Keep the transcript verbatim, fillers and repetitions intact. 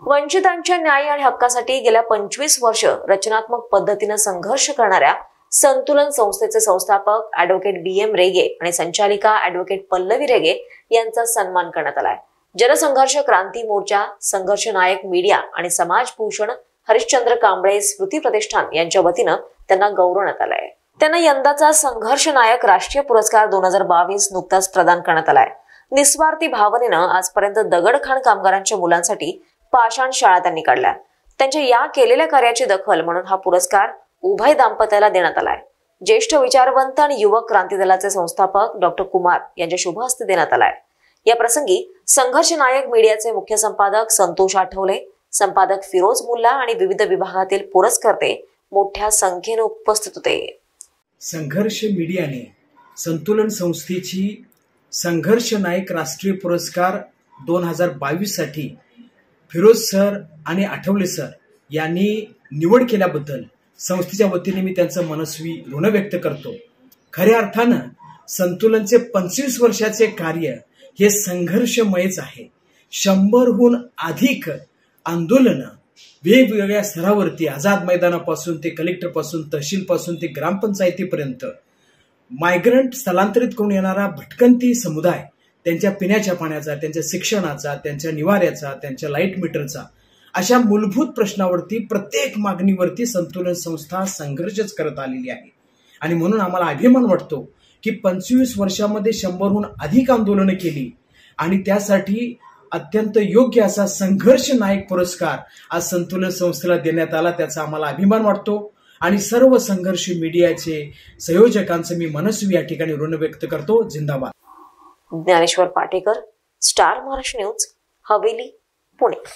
वंचितांच्या न्याय आणि हक्कासाठी गेल्या पंचवीस वर्ष रचनात्मक पद्धतीने संघर्ष करणाऱ्या संतुलन संस्थेचे संस्थापक ॲडव्होकेट बी एम रेगे आणि संचालिका ॲडव्होकेट पल्लवी रेगे यांचा सन्मान करण्यात आलाय। जनसंघर्ष क्रांती मोर्चा, संघर्ष नायक मीडिया आणि समाजभूषण हरिश्चंद्र कांबळे स्मृती प्रतिष्ठान यांच्या वतीनं त्यांना गौरवण्यात आलाय। त्यांना यंदाचा संघर्ष नायक राष्ट्रीय पुरस्कार दोन हजार बावीस नुकताच प्रदान करण्यात आलाय। निस्वार्थी भावनेनं आजपर्यंत दगडखाण कामगारांच्या मुलांसाठी पाषाण शाळा त्यांनी काढल्या। त्यांच्या या केलेल्या कार्याची दखल म्हणून हा पुरस्कार उभय दाम्पत्याला देण्यात आलाय। ज्येष्ठ विचारवंत आणि युवक क्रांती दलाचे संस्थापक डॉक्टर कुमार यांच्या शुभ हस्ते देण्यात आलाय। या प्रसंगी संघर्ष नायक मीडियाचे मुख्य संपादक संतोष आठवले, संपादक फिरोज मुल्ला आणि विविध विभागातील पुरस्कर्ते मोठ्या संख्येने उपस्थित होते। संघर्ष मीडियाने संतुलन संस्थेची संघर्ष नायक राष्ट्रीय पुरस्कार दोन हजार बावीस साठी फिरोज सर आणि आठवले सर यांनी निवड केल्याबद्दल संस्थेच्या वतीने मी त्यांचं मनस्वी ऋण व्यक्त करतो। खऱ्या अर्थानं संतुलनचे पंचवीस वर्षाचे कार्य हे संघर्षमयच आहे। शंभरहून अधिक आंदोलन वेगवेगळ्या स्तरावरती आझाद मैदानापासून ते कलेक्टर पासून तहसील पासून ते ग्रामपंचायतीपर्यंत मायग्रंट स्थलांतरित करून येणारा भटकंती समुदाय त्यांच्या पिण्याच्या पाण्याचा, त्यांच्या शिक्षणाचा, त्यांच्या निवाऱ्याचा, त्यांच्या लाईट मीटरचा अशा मूलभूत प्रश्नावरती प्रत्येक मागणीवरती संतुलन संस्था संघर्षच करत आलेली आहे। आणि म्हणून आम्हाला अभिमान वाटतो की पंचवीस वर्षामध्ये शंभरहून अधिक आंदोलनं केली आणि त्यासाठी अत्यंत योग्य असा संघर्ष नायक पुरस्कार आज संतुलन संस्थेला देण्यात आला। त्याचा आम्हाला अभिमान वाटतो आणि सर्व संघर्ष मीडियाचे संयोजकांचं मी मनस्वी या ठिकाणी ऋण व्यक्त करतो। जिंदाबाद। Dnyaneshwar Patekar, star Maharashtra news, Haveli, Pune.